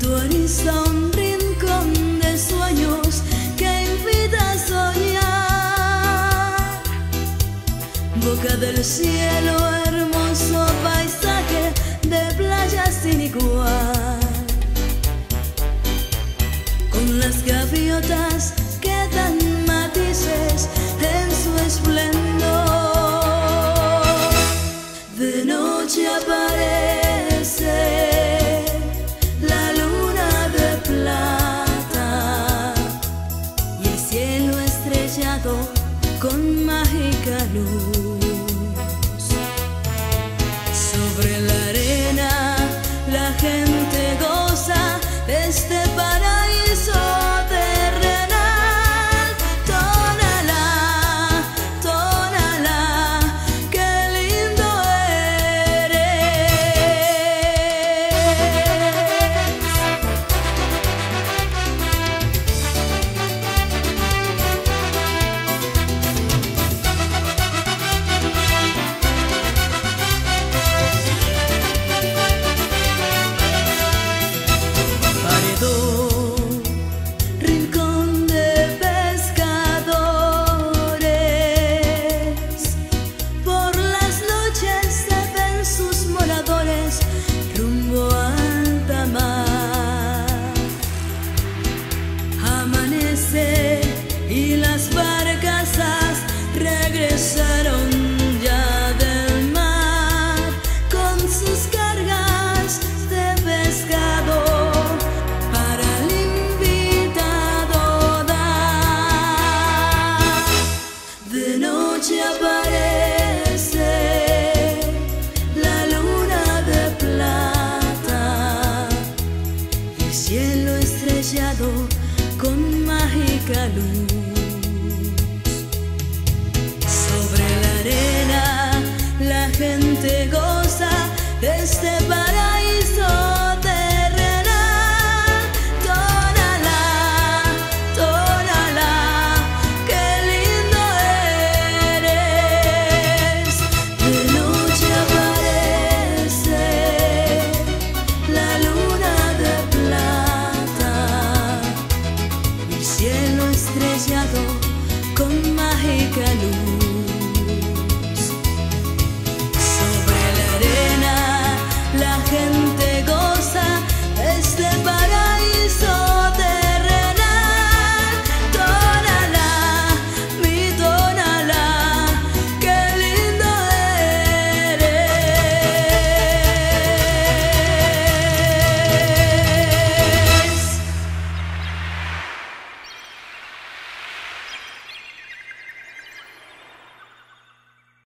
Portuariza un rincón de sueños que invita a soñar. Boca del cielo, hermoso paisaje de playas sin igual. Con las gaviotas que dan matices en su esplendor. De noche aparece la luna de plata y el cielo estrellado con mágica luz. Sobre la arena la gente goza de este paraíso terrenal. Tónala, tónala, qué lindo eres. Rincón de pescadores, por las noches se ven sus moradores rumbo a alta mar. Amanece y las barcazas regresaron ya del mar con sus cargas de pescado. De noche aparece la luna de plata y el cielo estrellado con mágica luz.